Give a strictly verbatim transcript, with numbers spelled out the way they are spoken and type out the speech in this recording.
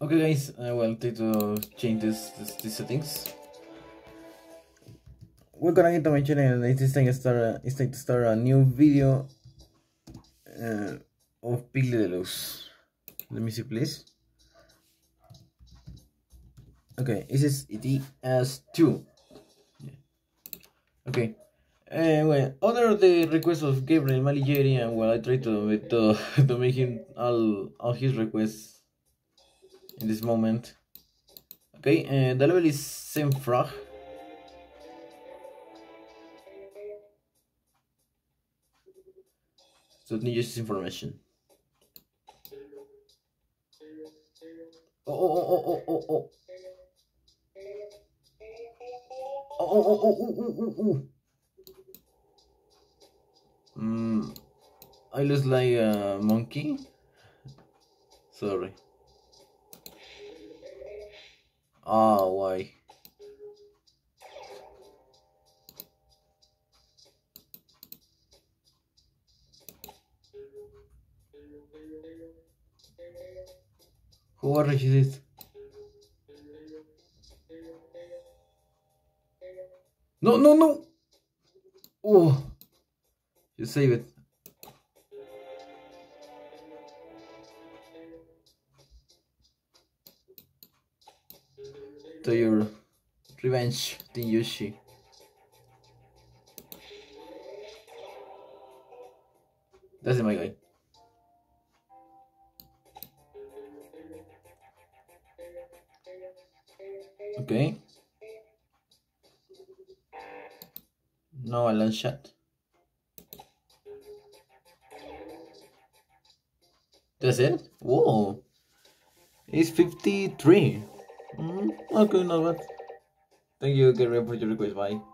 Okay guys, I will take to change this, this, these settings. Welcome again to my channel, and it's time to start a, it's time to start a new video uh, of Peggle Deluxe. Let me see please. Okay, this is E T S two. Yeah. Okay. Uh, well, under the request of Gabriel Maligeri, and well, I try to to to make him all all his requests in this moment. Okay, uh, the level is same frog. So it needs this information. Oh oh oh oh oh oh oh. Oh oh oh oh oh oh oh. Hmm. I look like a monkey. Sorry. Ah, why? Who arranges it? No, no, no! Oh, you save it. To your revenge, Yoshi. That's my guy. Okay. No, a lunch shot. That's it? Whoa. It's fifty-three. Mm, okay, not bad. Thank you, Gary, for your request. Bye.